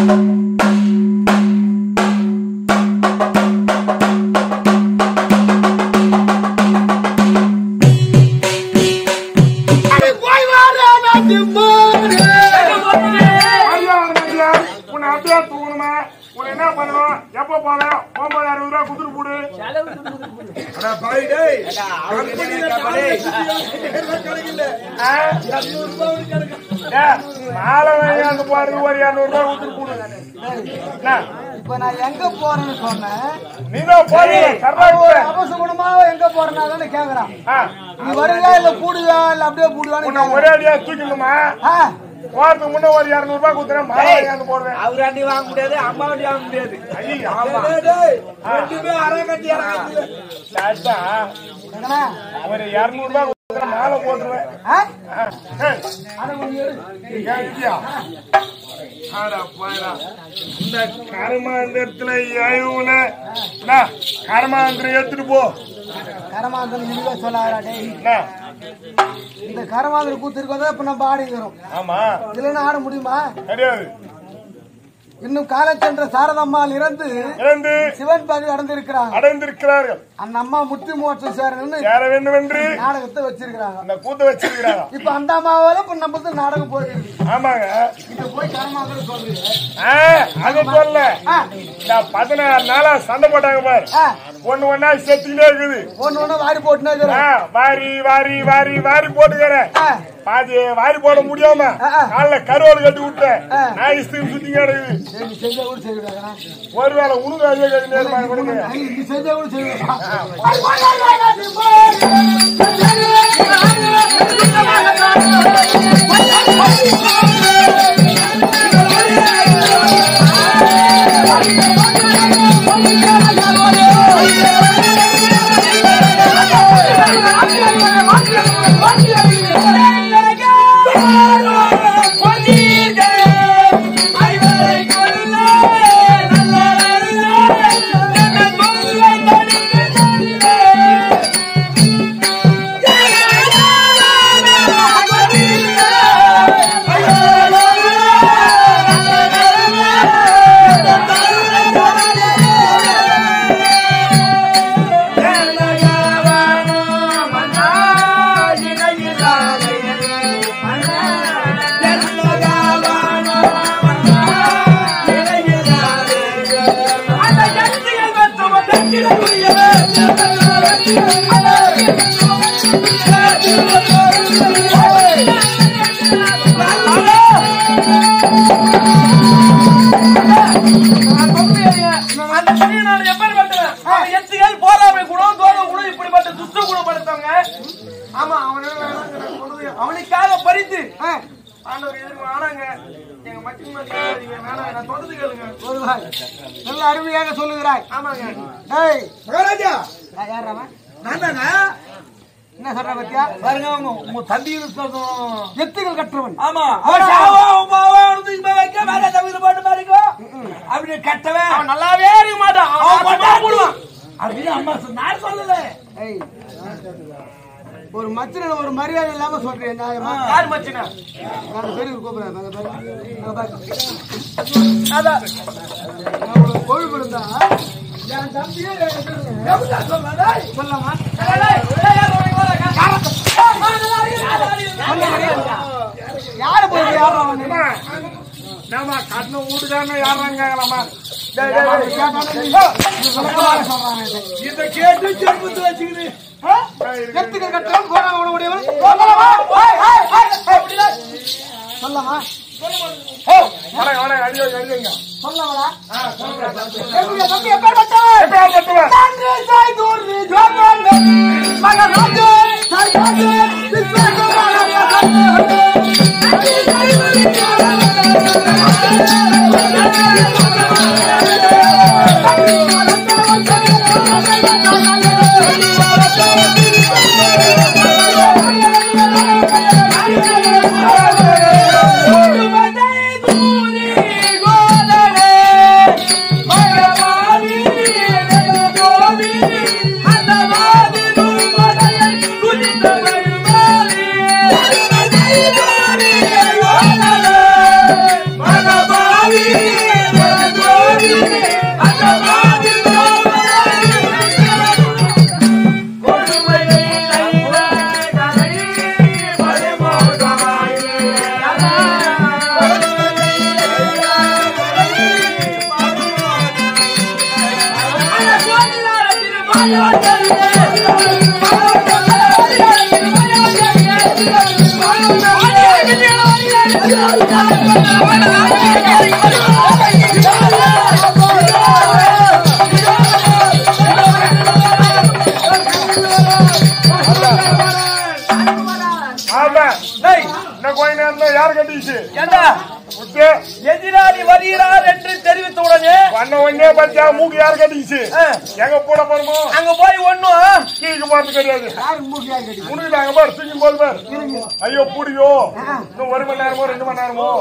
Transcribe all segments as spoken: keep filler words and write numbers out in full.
இப்ப நான் எங்க போறேன்னு சொன்னேன். அபசகுணமா எங்க போறேன்னு கேக்குறான். நீ வருவியா இல்ல கூடுவியா இல்ல அப்படியே கூடுவான்னு ஒரே அடியா தூக்கிடுமா? போறதுக்கு முன்ன ஒரு இருநூறு ரூபாய் கொடுத்துறேன். மாலை போடுவேன். அவர் அண்டி வாங்க முடியாது, அம்மா வண்டி வாங்க முடியாது. அரை கட்டி ஒரு இருநூறு ரூபாய் கொடுத்துறேன், மாலை போட்டுருவேன். இந்த கர்மாந்திரத்துல கர்மாந்திரம் எடுத்துட்டு போ. கர்மாந்திரம் சொல்லாடே. இந்த கர்மாந்திரம் கூத்து இருக்கா இப்ப நம்ம ஆடி வரும். ஆமா, இல்லைன்னா ஆட முடியுமா? கிடையாது. இன்னும் காலம் சென்ற சாரதம்மாள் இறந்து இறந்து சிவன் பதி அடைந்திருக்கிறாங்க அடைந்திருக்கிறார்கள். அந்த அம்மா முத்தி மோட்சம் சேரணும்னு சேர வேண்டும் என்று நாடகத்தை வச்சிருக்கிறாங்க. அந்த கூத்த வச்சிருக்கிறாங்க. இப்ப அந்த அம்மாவால இப்ப நம்ம நாடகம் போயிருக்கு. ஆமாங்க, இங்க போய் கர்மாந்திரம் சொல்றீங்க. அது சொல்ல பதினாறு நாளா சண்டை போட்டாங்க பாரு. ஒண்ணு ஒன்னா செத்துக்கிட்டே இருக்குது. ஒண்ணு ஒண்ணு வாரி போட்டுனே வாரி வாரி வாரி வாரி போட்டுக்கிறேன். பாதி வாரி போட முடியாம காலைல கருவாடு கட்டி விட்டேன். நான் இஷ்டம் சுத்தி கிடக்குது. ஒருவேளை உனக்கு அதே கட்டி கொடுங்க. செஞ்சா கூட செய்வேன். அவனுக்காக பறித்து நல்ல அருமையாக சொல்லுகிறாய். ஆமாங்க மகாராஜா என்ன சொல்ற பத்தியா பாருங்க, உங்க தம்பி எத்துகள் கற்றவன். ஆமா, அப்படி கட்டவன் நல்லாவே இருக்க மாட்டான் அப்படின்னு அம்மா நான் சொல்லல. ஒரு மச்சன ஒரு மரியாதை இல்லாம சொல்றேன். யாரு மச்சனா? பெரிய கூப்பிடுறேன். கோவில் இருந்தா என் தம்பியே சொல்லலாமா? யாரு போய் யாரும் நாம கட்டின வீட்டுக்காரன யாராங்களாமா? இதை கேட்டு செருப்பு வச்சுக்கிது எத்துக்க கட்டணும் போறாங்க உடனே சொல்லலாமா? சொல்லவா? Bye. யாரு கட்டிச்சு எதிராளி வருகிறார் என்று தெரிவித்த உடனே வண்ண ஒன்னே பச்சா மூக்கு யாரு கட்டிச்சு எங்க போட போறோமோ அங்க போய் ஒண்ணும் கீழே போறது கிடையாது. உனக்கு அங்க பாரு தூக்கி போது பாரு. ஐயோ புடியோ இன்னும் ஒரு மணி நேரமோ ரெண்டு மணி நேரமோ.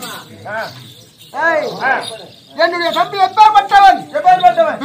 என்னுடைய தம்பி எப்பேற்பட்டவன் எப்பேற்பட்டவன்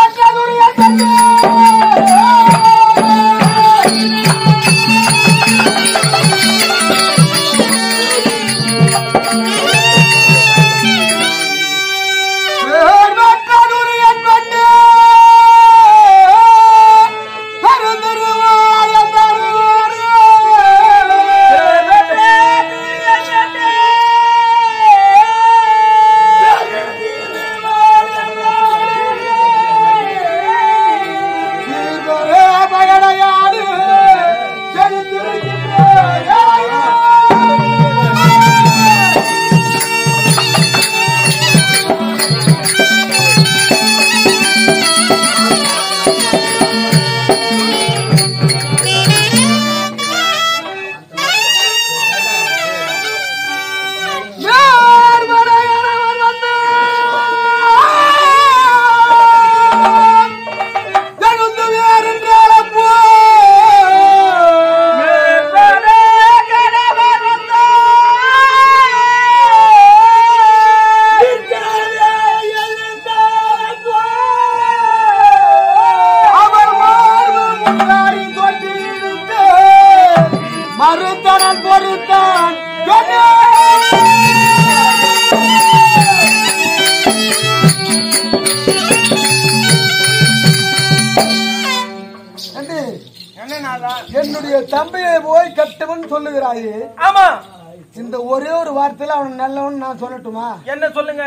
என்னுடைய தம்பியை போய் கட்டவன் சொல்லுகிறாயே. ஆமா, இந்த ஒரே ஒரு வார்த்தையில அவன் நல்லவன் நான் சொல்லட்டுமா? என்ன சொல்லுங்க?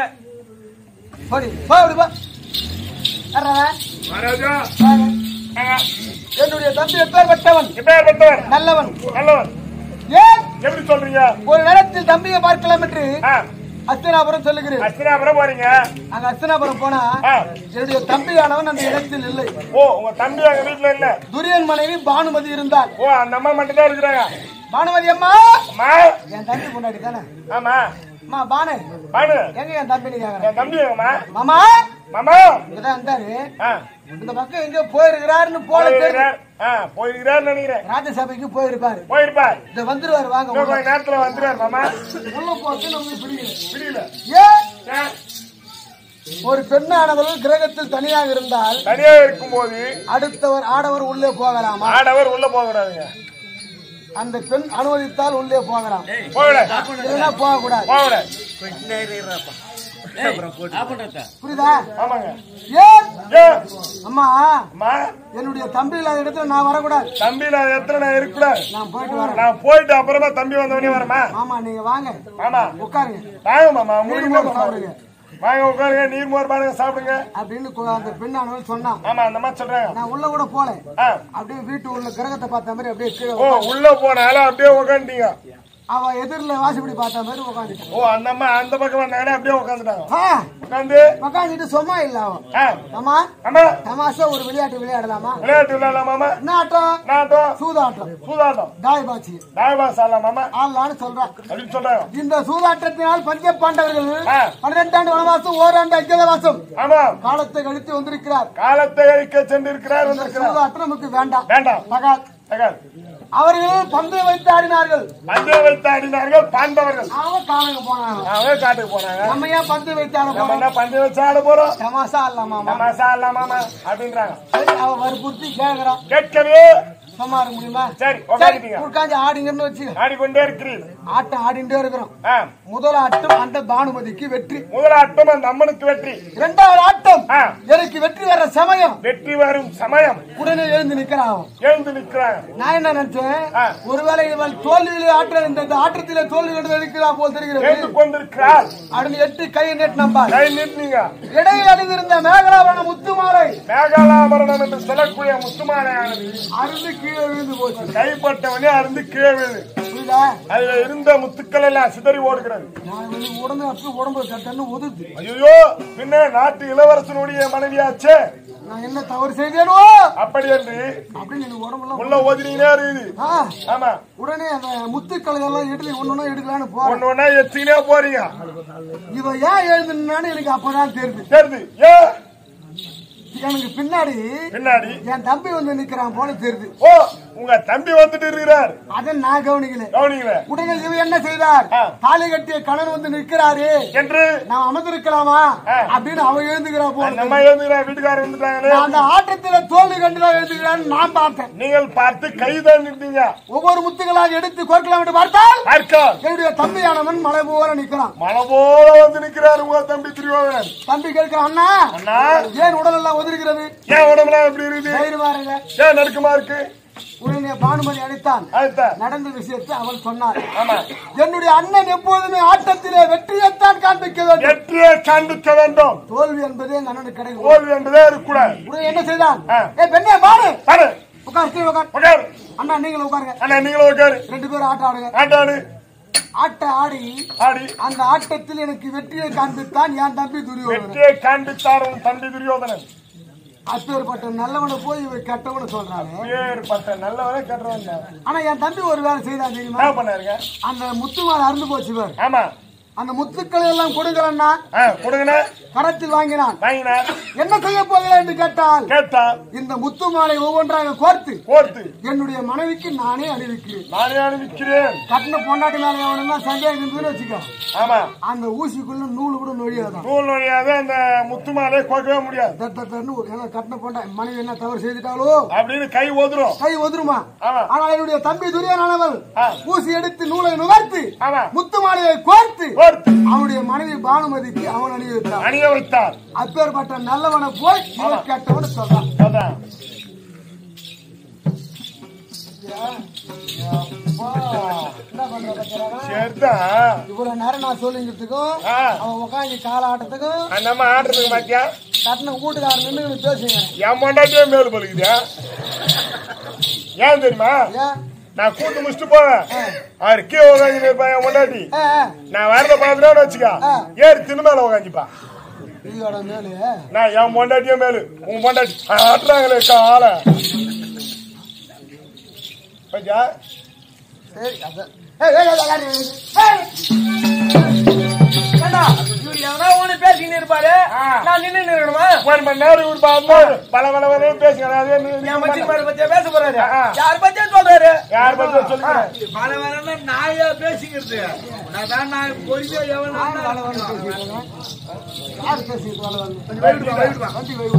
என்னுடைய தம்பி எப்பேற்பட்டவன் எப்பேற்பட்டவன் நல்லவன் நல்லவன். ஏன் எப்படி சொல்றீங்க? ஒரு நேரத்தில் தம்பியை பார்க்கலாம் என்று அஸ்தினாபுரம் சொல்லுகிறேன். அஸ்தினாபுரம் போறீங்க. அங்க அஸ்தினாபுரம் போனா என்னுடைய தம்பியானவன் அந்த இடத்தில் இல்லை. ஓ, உங்க தம்பி அங்க வீட்டுல இல்ல. துரியன் மனைவி பானுமதி இருந்தால். ஓ, அந்த அம்மா மட்டும் தான் இருக்கிறாங்க. பானுமதி அம்மா அம்மா என் தம்பி பொண்டாட்டி தானே? ஆமா. அம்மா பானு பானு எங்க என் தம்பி? நீங்க என் தம்பி எங்கம்மா? மாமா மாமா இங்கதான் இருந்தாரு. இந்த பக்கம் எங்க போயிருக்கிறாருன்னு போல போயிருக்கிறாரு நினைக்கிறேன். ராஜ்யசபைக்கு போயிருப்பாரு. போயிருப்பாரு. இத வந்துருவாரு. வாங்க கொஞ்ச நேரத்துல வந்துருவாரு. மாமா உள்ள போட்டு நமக்கு பிடிக்கல பிடிக்கல. ஏன் ஒரு பெண்ணானவர்கள் கிரகத்தில் தனியாக இருந்தால் தனியாக இருக்கும் போது அடுத்தவர் ஆடவர் உள்ளே போகலாமா? ஆடவர் உள்ள போகக்கூடாதுங்க. அந்த பெண் அனுமதித்தால் உள்ளே போகலாம். போகக்கூடாது. போகக்கூடாது. போகக்கூடாது. புரியுதா? ஆமாங்க. ஏன் அம்மா அம்மா என்னுடைய தம்பி இல்லாத இடத்துல நான் வரக்கூடாது. தம்பி இல்லாத இடத்துல நான் இருக்கக்கூடாது. நான் போயிட்டு வரேன். நான் போயிட்டு அப்புறமா தம்பி வந்தவனே வரமா? ஆமா, நீங்க வாங்க. ஆமா, உட்காருங்க. வாங்க மாமா. உங்களுக்கு சாப்பிடுங்க. வாங்க உட்காருங்க. நீர் மோர் பாருங்க, சாப்பிடுங்க அப்படின்னு அந்த பெண்ணானவள் சொன்னா. ஆமா, அந்த மாதிரி சொல்றாங்க. நான் உள்ள கூட போல. அப்படியே வீட்டு உள்ள கிரகத்தை பார்த்த மாதிரி அப்படியே கீழே. ஓ, உள்ள போனாலும் அப்படியே உட்காந்துட்டீங்க. அவ எதிரில வாசிப்படி பார்த்த மாதிரி உட்காந்துட்டான். ஓ, அந்த அம்மா அந்த பக்கம் வந்தாங்க அப்படியே உட்காந்துட்டாங்க. உட்காந்து உட்காந்துட்டு சும்மா இல்ல அவன். ஆமா ஆமா, தமாஷா ஒரு விளையாட்டு விளையாடலாமா? விளையாட்டு விளையாடலாமா? என்ன ஆட்டம்? நாட்டம், சூதாட்டம். சூதாட்டம், தாய் பாச்சி. தாய் பாஸ் ஆடலாமா? ஆடலான்னு சொல்றான். அப்படின்னு சொல்றாங்க. இந்த சூதாட்டத்தினால் பஞ்ச பாண்டவர்கள் பன்னிரெண்டாண்டு வனவாசம் ஓராண்டு அஜ்ஞாதவாசம் ஆமா காலத்தை கழித்து வந்திருக்கிறார். காலத்தை கழிக்க சென்றிருக்கிறார். சூதாட்டம் நமக்கு வேண்டாம். வேண்டாம். தகால் தகால். அவர்கள் பந்தயம் வைத்து ஆடினார்கள். பந்தயம் வைத்து ஆடினார்கள் பாண்டவர்கள். அவங்க காணுங்க போனாங்க. அவங்க காட்டுக்கு போனாங்க. நம்ம ஏன் பந்தயம் வைத்து ஆட போறோம்? நம்ம பந்தயம் வச்சு ஆட போறோம். தமாஷா இல்லாமா? தமாஷா இல்லாமா அப்படின்றாங்க. அவ வற்புறுத்தி கேட்கிறான். கேட்கவே சும்மா இருக்க முடியுமா? சரி உட்காந்துட்டீங்க. உட்காந்து ஆடிங்கன்னு வச்சு ஆடிக்கொண்டே இருக்கிறீர்கள். ஆட்டம் ஆடிண்டே இருக்கிறோம். ஆ. முதல் ஆட்டம் அந்த பானுமதிக்கு வெற்றி. முதல் ஆட்டம் அந்த அம்மனுக்கு வெற்றி. இரண்டாவது ஆட்டம் ஆ. எனக்கு வெற்றி வர்ற சமயம். வெற்றி வரும் சமயம் உடனே எழுந்து நிக்கிறான். எழுந்து நிற்கிறாங்க. நான் என்ன நினைச்சேன், ஆ. ஒருவேளை இவள் தோல்வியிலே ஆற்ற இந்த ஆட்டத்திலே தோல்வி கண்டு இருக்கிறா போல் தெரிகிறது. எழுந்து கொண்டிருக்கிறார். அப்படின்னு எட்டு கையை நேற்று நம்பார். கை நீட்டினீங்க. இடையில் அணிந்திருந்த மேகலாபரண முத்துமாலை மேகலாபரணம் என்று சொல்லக்கூடிய முத்துமாலையானது அருந்து கீழே விழுந்து போச்சு. கைப்பட்டவனே அருந்து கீழே விழுது. புரியுதா? அதுல இருந்த முத்துக்கள் எல்லாம் சிதறி ஓடுகிறது. நான் வந்து உடனே அப்படி உடம்பு சட்டன்னு உதுது. ஐயோ, பின்ன நாட்டு இளவரசனுடைய மனைவியாச்சே, நான் என்ன தவறு செய்தேனோ அப்படி என்று அப்படின்னு எனக்கு உடம்புலாம் உள்ள ஓதினீங்களே இருக்குது. ஆ. ஆமா, உடனே அந்த முத்துக்களை எல்லாம் எடுத்து ஒன்னொன்னா எடுக்கலான்னு போறேன். ஒண்ணு ஒண்ணா எத்தினே போறீங்க. இவ ஏன் எழுதுனான்னு எனக்கு அப்பதான் தெரியுது. தெரியுது. ஏ எனக்கு பின்னாடி பின்னாடி என் தம்பி வந்து நிக்கிறான் போல தெரியுது. ஓ, உங்க தம்பி வந்துட்டு இருக்கிறார். அதை நான் கவனிக்கல. கவனிக்கல. உடனே இவ என்ன செய்தார், ஆ. தாலி கட்டிய கணவன் வந்து நிற்கிறாரு என்று நான் அமர்ந்திருக்கலாமா ஆ. அப்படின்னு அவ எழுந்துக்கிறா போல. நம்ம எழுந்துக்கிற வீட்டுக்காரர் வந்துட்டாங்களே. அந்த ஆட்டத்தில தோல்வி கண்டுதான் எழுதுகிறான்னு நான் பார்த்தேன். நீங்கள் பார்த்து கைதான் நின்றீங்க. ஒவ்வொரு முத்துக்களாக எடுத்து கோர்க்கலாம் என்று பார்த்தால் பார்க்க என்னுடைய தம்பியானவன் மலை போல நிற்கிறான். மழை போல வந்து நிற்கிறார் உங்க தம்பி துரியோதனன். தம்பி கேட்கிறான், அண்ணா அண்ணா, ஏன் உடல் எல்லாம் ஒதுக்கிறது? ஏன் உடம்புலாம் எப்படி இருக்குது? கயிறு பாருங்க. ஏன் நடுக்கமா இருக்கு? உடனே பானுமதி அடித்தான். அடுத்த நடந்த விஷயத்தை அவள் சொன்னார். ஆமா, என்னுடைய அண்ணன் எப்போதுமே ஆட்டத்திலே வெற்றியைத்தான் காண்பிக்க வேண்டும். வெற்றியை காண்பிக்க வேண்டும். தோல்வி என்பதே எங்க அண்ணனுக்கு கிடைக்கும். தோல்வி என்பதே இருக்கக்கூடாது. உடனே என்ன செய்தான், ஆ. ஏ பெண்ணே பாரு, பாரு, உட்கார் கீழே உட்கார். உட்காரு. அண்ணா நீங்களும் உட்காருங்க. அண்ணா நீங்களும் உட்காரு. ரெண்டு பேரும் ஆட்டம் ஆடுங்க. ஆட்டாடு. ஆட்ட ஆடி ஆடி அந்த ஆட்டத்தில் எனக்கு வெற்றியை காண்பித்தான் என் தம்பி துரியோதனன். வெற்றியை காண்பித்தார் உன் தம்பி துரியோதனன். அப்பேற்பட்ட நல்லவனை போய் இவ கெட்டவனு சொல்றாங்க. ஏற்பட்ட நல்லவரை கட்டுறவன். ஆனா என் தம்பி ஒரு வேலை செய்தான் தெரியுமா? என்ன பண்ணாருங்க? அந்த முத்து மாலை அறுந்து போச்சு பாரு. ஆமா, அந்த முத்துக்களை எல்லாம் கொடுக்கிறன்னா கொடுங்கண்ணா. கரத்தில் வாங்கினான். வாங்கினார். என்ன செய்ய போகிறேன் என்று கேட்டால் கேட்டால் இந்த முத்து மாலை ஒவ்வொன்றாக கோர்த்து கோர்த்து என்னுடைய மனைவிக்கு நானே அணிவிக்கிறேன். நானே அனுப்பிக்கிறேன். கட்டின பொண்டாட்டி மேல எவனா சந்தேகம் இருந்ததுன்னு வச்சுக்கோ, ஆமா, அந்த ஊசிக்குள்ள நூல் கூட நொழியாதான். நூல் நுழையாத அந்த முத்து மாலையை கோக்கவே முடியாது. தட்டன்னு ஒரு ஏன்னா கட்டின பொண்டா மனைவி என்ன தவறு செய்துட்டாலோ அப்படின்னு கை ஓதுரும். கை ஒதுருமா. ஆமா. ஆனால் என்னுடைய தம்பி துரியானவள் ஆ. ஊசி எடுத்து நூலை நுகர்த்து ஆமா, முத்து மாலையை கோர்த்து கோர்த்து அவனுடைய மனைவி பானுமதிக்கு அவன் அணிவித்தான். அணிய வைத்தார். அப்பேற்பட்ட நல்லவனை போய் இவன் கேட்டவனு சொல்றான். அதான். என்ன பண்ற பத்திராக சரிதான். இவ்வளவு நேரம் நான் சொல்லிங்கிறதுக்கும் ஆ. அவன் உட்காந்து கால ஆட்டத்துக்கும் நம்ம ஆடுறதுக்கு மாத்தியா கட்டின கூட்டுக்காரன் நின்று பேசுங்க. என் பொண்டாட்டியே மேல் பழுகுதா? ஏன் தெரியுமா? ஏன்? நான் கூட்டு முடிச்சுட்டு போவேன். அவரு கீழே உட்காந்து என் பொண்டாட்டி. ஆ, ஆ. நான் வரத பாத்துட்டேன்னு வச்சுக்கா, ஏறி தின்னு மேல உட்காந்துப்பா. இதோட மேலே நான் என் பொண்டாட்டியே மேலு. உங்க பொண்டாட்டி ஆட்டுறாங்களே ஆளை. சரி அதான். ஏய், ஏய், ஏய், ஏய், ஏய். பேசிக்கிட்டு இருப்பாரு, நான் நின்று நிறுவனமா ஒரு மணி நேரம் இவர் பாருங்க பல பல பல பேசுகிறேன். பேச போறாரு. யார் பத்தியா சொல்றாரு? யார் பத்தி சொல்லுங்க. பல வர நாயா பேசிக்கிறது. நான் நான் பொறியா எவன் யார் பேசிட்டு வரலாம்? வண்டி வை.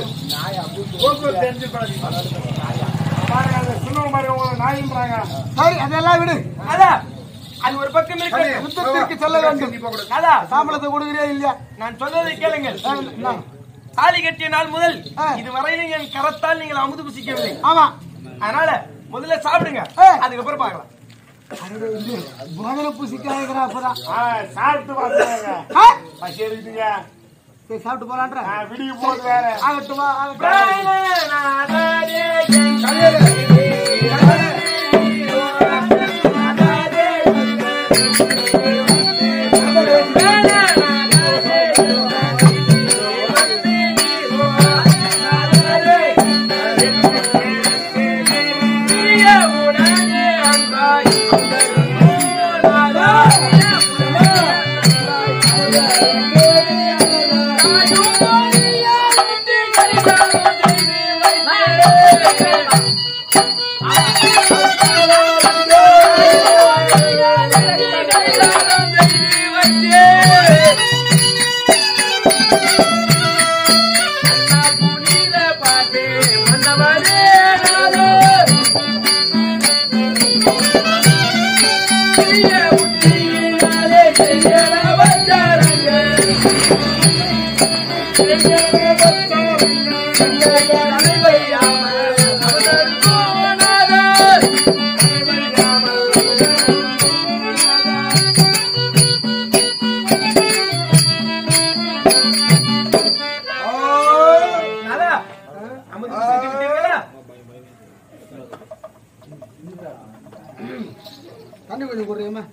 சரி அதெல்லாம் விடு. அதான் அது ஒரு பக்கம் இருக்கு. யுத்தத்திற்கு செல்ல வேண்டும். அதான் சாம்பளத்தை கொடுக்கிறே இல்லையா? நான் சொல்வதை கேளுங்கள். என்ன? தாலி கட்டிய நாள் முதல் ஆ. இதுவரையிலும் என் கரத்தால் நீங்கள் அமுது புசிக்கவில்லை. ஆமா. அதனால முதல்ல சாப்பிடுங்க, ஆ. அதுக்கப்புறம் பார்க்கலாம். முதல்ல புசிக்காதா அப்பதான் சாப்பிட்டு பாத்துங்க. ஆ? பசி இருக்குங்க. சரி சாப்பிட்டு போலான்ற விடிய போது வேற ஆகட்டுமா? Manda தண்ணி கொஞ்சம் கொடுறீங்கம்மா.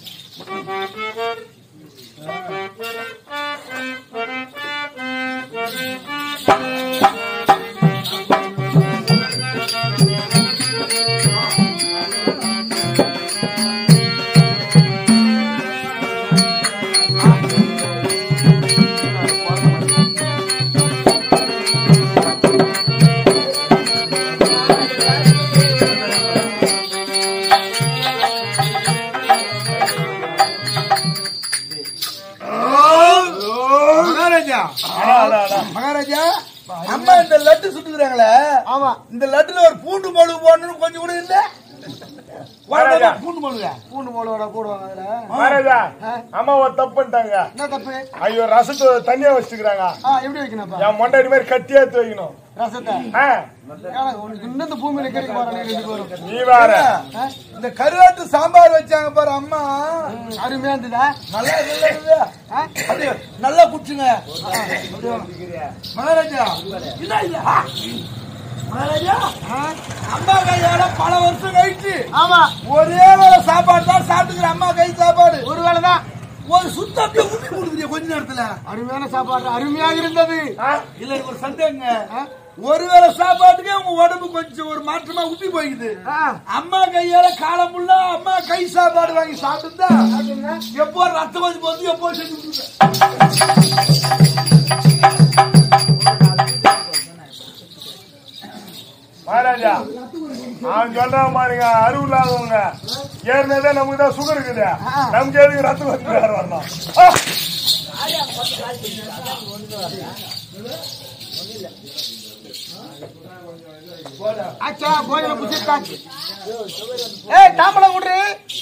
மகாராஜா, அம்மா இந்த லட்டு சுட்டுக்கிறாங்களே, ஆமா, இந்த லட்டுல ஒரு பூண்டு மொழுகு போடணும் கொஞ்சம் கூட இல்ல. பூண்டு மொழுக பூண்டு மொளகோட போடுவாங்க அதுல. மகாராஜா, அம்மா ஒரு தப்பு பண்ணிட்டாங்க. என்ன தப்பு? ஐயோ, ரசத்தை தனியா வச்சுக்கிறாங்க. எப்படி வைக்கணும்? என் மொண்டாடி மாதிரி கட்டியா எடுத்து வைக்கணும் ரசத்தை. உனக்கு இன்னும் இந்த பூமியில கிடைக்க போற நீ வேற. இந்த கருவாட்டு சாம்பார் வச்சாங்க பாரு அம்மா, அருமையா இருந்ததா? நல்லா இல்ல, நல்லா குடிச்சுங்க மகாராஜா. இல்ல இல்ல மகாராஜா, அம்மா கையால பல வருஷம் கழிச்சு ஆமா ஒரே வேளை சாப்பாடு தான் சாப்பிட்டுக்கிற அம்மா கை சாப்பாடு. ஒரு வேளை தான் ஒரு சுத்தத்தை ஊட்டி கொடுக்குறீங்க கொஞ்ச நேரத்துல. அருமையான சாப்பாடு, அருமையாக இருந்தது. இல்ல ஒரு சந்தேகங்க, ஒருவேளை சாப்பாட்டுக்கே உங்க உடம்பு கொஞ்சம் ஒரு மாற்றமா உப்பி போயிடுது. அம்மா கையால காலம் ஃபுல்லா அம்மா கை சாப்பாடு வாங்கி சாப்பிட்டு எப்போ ரத்த கொஞ்சம் வந்து எப்போ செஞ்சு மகாராஜா, அவன் சொல்றான் பாருங்க, அறிவு இல்லாதவங்க ஏற்கனவே நமக்கு தான் சுகர் இருக்குது, நமக்கு எதுக்கு ரத்தம் வந்து வரணும்? ஆச்சா போயில புடிச்சாச்சு. ஏய் தாம்பளம் விடுறி.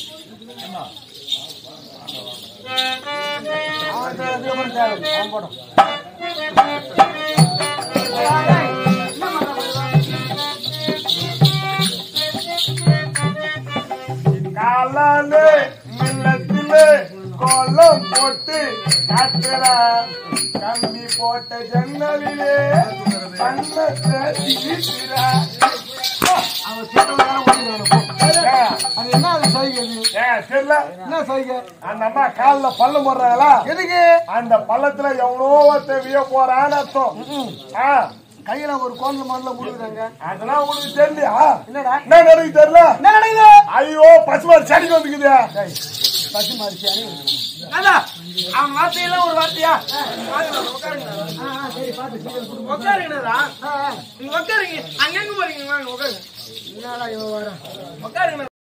காலாலே மில்லத்திலே கோலம் போட்டு காத்துற கம்பி போட்ட ஜன்னலிலே கண்ணத்தை திரிக்கிற. அவன் சீக்கிரம் அது என்ன அது சைகை? ஏன் தெரியல? என்ன சைகை? அந்த அம்மா கால்ல பள்ளம் போடுறாங்களா? எதுக்கு? அந்த பள்ளத்துல எவ்வளோ தேவையோ போறான்னு அர்த்தம். கையில ஒரு கோல்ல மண்ல முழுகுறாங்க. அதெல்லாம் உனக்கு தெரியலையா? என்னடா என்ன நடக்குது தெரியல? என்ன நடக்குது? ஐயோ, பசுமாரி செடிக்கு வந்துக்குது. பசுமாரி அவன் வார்த்தையெல்லாம் ஒரு வார்த்தையா? உட்காருங்கடா, உட்காருங்க. அங்கங்க போறீங்க, உட்காருங்க. என்னடா இவன் வர உட்காருங்க.